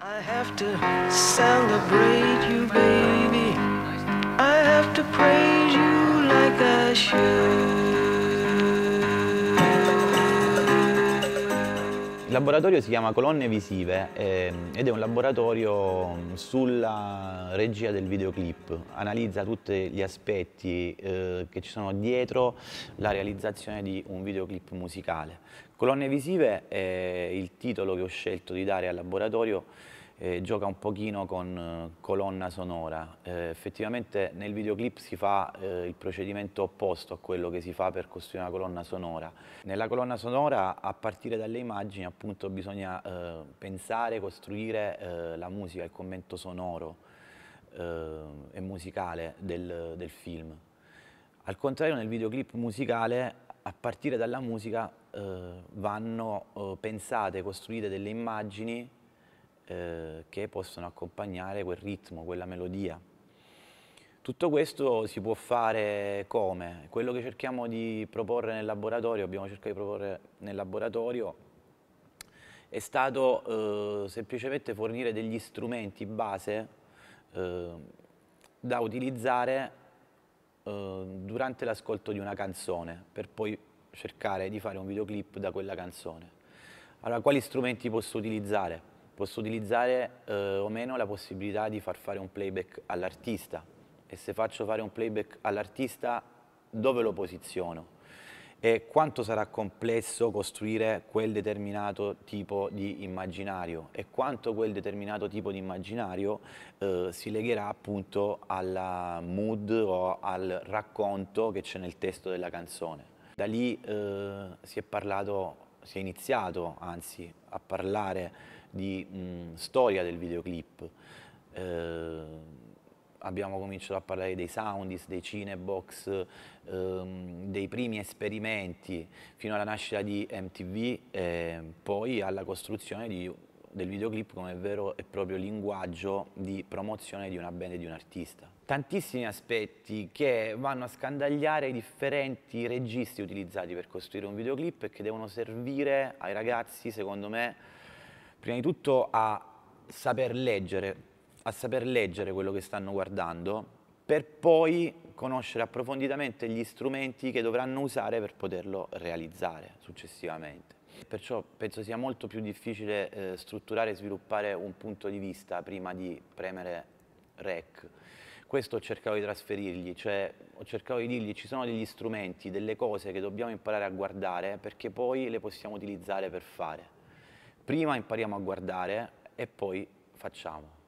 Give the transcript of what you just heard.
I have to celebrate you, baby. I have to praise you like I should. Il laboratorio si chiama Colonne Visive ed è un laboratorio sulla regia del videoclip. Analizza tutti gli aspetti che ci sono dietro la realizzazione di un videoclip musicale. Colonne Visive è il titolo che ho scelto di dare al laboratorio. Gioca un pochino con colonna sonora. Effettivamente nel videoclip si fa il procedimento opposto a quello che si fa per costruire una colonna sonora. Nella colonna sonora, a partire dalle immagini, appunto, bisogna pensare, costruire la musica, il commento sonoro e musicale del film. Al contrario, nel videoclip musicale, a partire dalla musica, vanno pensate, costruite delle immagini che possono accompagnare quel ritmo, quella melodia. Tutto questo si può fare come? Quello che cerchiamo di proporre nel laboratorio, abbiamo cercato di proporre nel laboratorio, è stato semplicemente fornire degli strumenti base da utilizzare durante l'ascolto di una canzone, per poi cercare di fare un videoclip da quella canzone. Allora, quali strumenti posso utilizzare? Posso utilizzare o meno la possibilità di far fare un playback all'artista, e se faccio fare un playback all'artista dove lo posiziono e quanto sarà complesso costruire quel determinato tipo di immaginario e quanto quel determinato tipo di immaginario si legherà appunto alla mood o al racconto che c'è nel testo della canzone. Da lì si è iniziato anzi a parlare di storia del videoclip. Abbiamo cominciato a parlare dei soundis, dei cinebox, dei primi esperimenti fino alla nascita di MTV e poi alla costruzione del videoclip come vero e proprio linguaggio di promozione di una band e di un artista. Tantissimi aspetti che vanno a scandagliare i differenti registri utilizzati per costruire un videoclip e che devono servire ai ragazzi, secondo me, prima di tutto a saper leggere quello che stanno guardando, per poi conoscere approfonditamente gli strumenti che dovranno usare per poterlo realizzare successivamente. Perciò penso sia molto più difficile strutturare e sviluppare un punto di vista prima di premere REC. Questo ho cercato di trasferirgli, cioè ho cercato di dirgli ci sono degli strumenti, delle cose che dobbiamo imparare a guardare perché poi le possiamo utilizzare per fare. Prima impariamo a guardare e poi facciamo.